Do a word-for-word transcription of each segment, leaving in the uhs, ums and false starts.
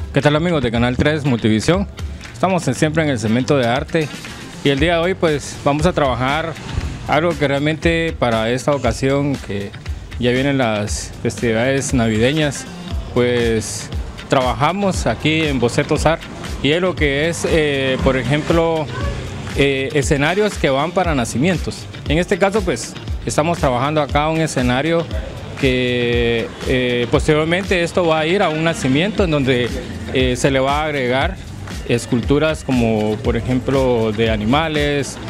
¿Qué tal, amigos de Canal tres Multivisión? Estamos en, siempre en el segmento de arte y el día de hoy pues vamos a trabajar algo que realmente para esta ocasión, que ya vienen las festividades navideñas, pues trabajamos aquí en Bocetos Art, y es lo que es, eh, por ejemplo, eh, escenarios que van para nacimientos. En este caso pues estamos trabajando acá un escenario que eh, posteriormente esto va a ir a un nacimiento en donde eh, se le va a agregar esculturas como por ejemplo de animales,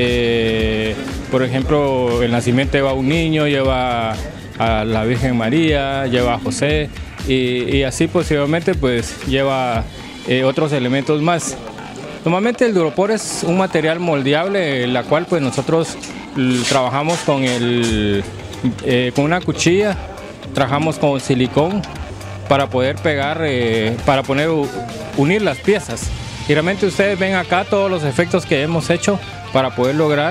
eh, por ejemplo el nacimiento lleva a un niño, lleva a la Virgen María, lleva a José y, y así posteriormente pues lleva eh, otros elementos más. Normalmente el duropor es un material moldeable, en la cual pues nosotros trabajamos con el Eh, con una cuchilla, trabajamos con silicón para poder pegar, eh, para poner, unir las piezas. Y realmente ustedes ven acá todos los efectos que hemos hecho para poder lograr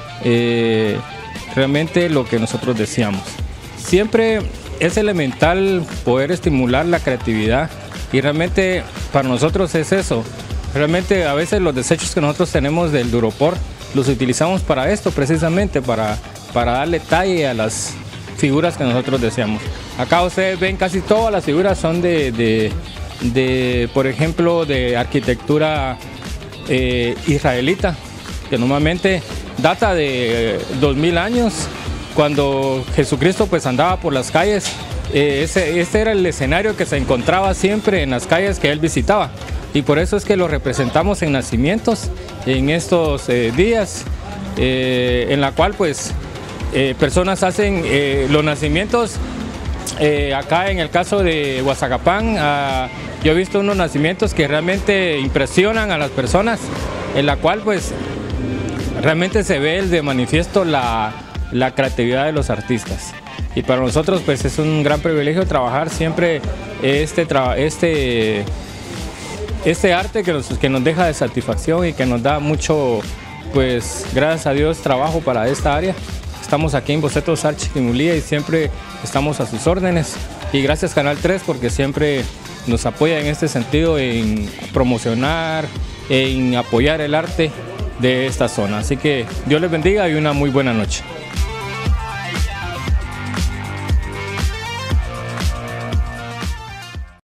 eh, realmente lo que nosotros deseamos. Siempre es elemental poder estimular la creatividad y realmente para nosotros es eso. Realmente a veces los desechos que nosotros tenemos del duropor los utilizamos para esto, precisamente para para darle talle a las figuras que nosotros deseamos. Acá ustedes ven casi todas las figuras son de, de, de por ejemplo, de arquitectura eh, israelita, que normalmente data de dos mil años, cuando Jesucristo pues andaba por las calles. Eh, ese, este era el escenario que se encontraba siempre en las calles que él visitaba, y por eso es que lo representamos en nacimientos en estos eh, días, eh, en la cual pues Eh, personas hacen eh, los nacimientos. Eh, acá en el caso de Huazacapán, uh, yo he visto unos nacimientos que realmente impresionan a las personas, en la cual pues realmente se ve el de manifiesto la, la creatividad de los artistas. Y para nosotros pues es un gran privilegio trabajar siempre este, tra este, este arte que nos, que nos deja de satisfacción y que nos da mucho, pues gracias a Dios, trabajo para esta área. Estamos aquí en Bocetos Art Chiquimulía y siempre estamos a sus órdenes, y gracias Canal tres porque siempre nos apoya en este sentido, en promocionar, en apoyar el arte de esta zona. Así que Dios les bendiga y una muy buena noche.